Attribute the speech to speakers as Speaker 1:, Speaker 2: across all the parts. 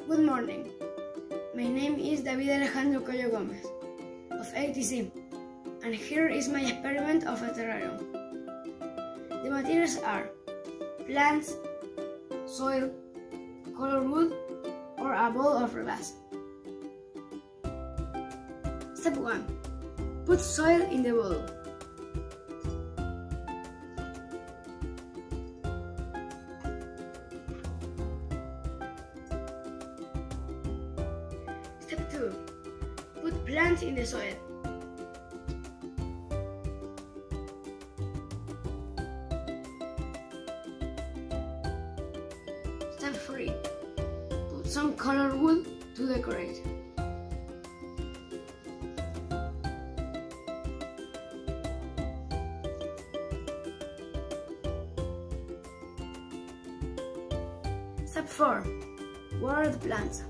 Speaker 1: Good morning. My name is Alejandro Coello of 80C, and here is my experiment of a terrarium. The materials are plants, soil, colored wood, or a bowl of glass. Step 1. Put soil in the bowl. Step 2. Put plants in the soil. Step 3. Put some colored wood to decorate. Step 4. Water the plants.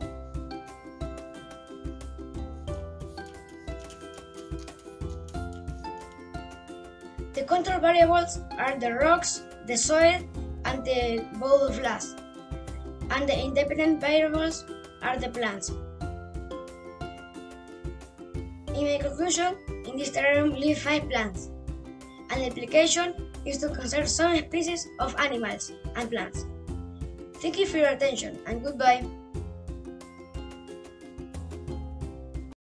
Speaker 1: The control variables are the rocks, the soil, and the bowl of glass. And the independent variables are the plants. In my conclusion, in this terrarium live 5 plants, and the application is to conserve some species of animals and plants. Thank you for your attention, and goodbye.